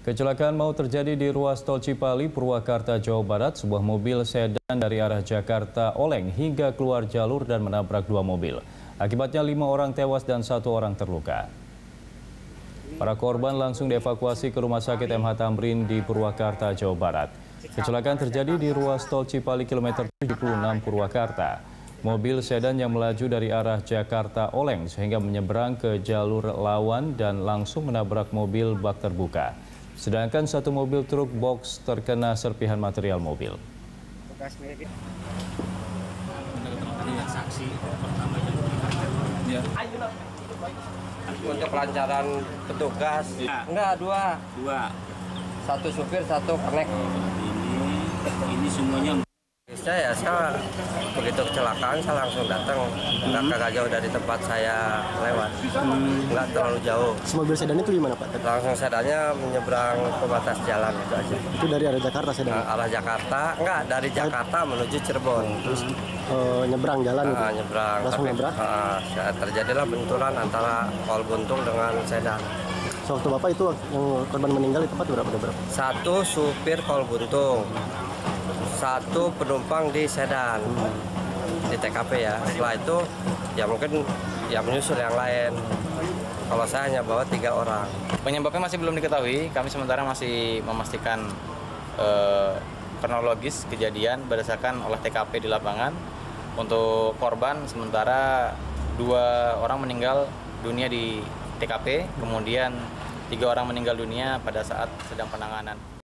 Kecelakaan maut terjadi di ruas tol Cipali, Purwakarta, Jawa Barat. Sebuah mobil sedan dari arah Jakarta oleng hingga keluar jalur dan menabrak dua mobil. Akibatnya 5 orang tewas dan 1 orang terluka. Para korban langsung dievakuasi ke Rumah Sakit MH Tamrin di Purwakarta, Jawa Barat. Kecelakaan terjadi di ruas tol Cipali kilometer 76 Purwakarta. Mobil sedan yang melaju dari arah Jakarta oleng sehingga menyeberang ke jalur lawan dan langsung menabrak mobil bak terbuka. Sedangkan satu mobil truk box terkena serpihan material mobil. Untuk pelancaran petugas, enggak dua. Satu supir, satu kenek. Ini semuanya. Saya begitu kecelakaan saya langsung datang, nggak jauh dari tempat saya lewat, nggak terlalu jauh. Mobil sedan itu gimana Pak? Langsung sedannya menyeberang ke batas jalan itu aja. Itu dari arah Jakarta sedan? Arah Jakarta, enggak dari Jakarta menuju Cirebon. Terus nyebrang jalan gitu? Nyebrang. Langsung nabrak? Terjadilah benturan antara kol buntung dengan sedan. Sewaktu Bapak itu yang korban meninggal itu Pak berapa? Satu supir kol buntung, satu penumpang di sedan di TKP ya. Setelah itu ya mungkin ya menyusul yang lain. Kalau saya hanya bawa 3 orang. Penyebabnya masih belum diketahui. Kami sementara masih memastikan kronologis kejadian berdasarkan olah TKP di lapangan. Untuk korban sementara 2 orang meninggal dunia di TKP, kemudian 3 orang meninggal dunia pada saat sedang penanganan.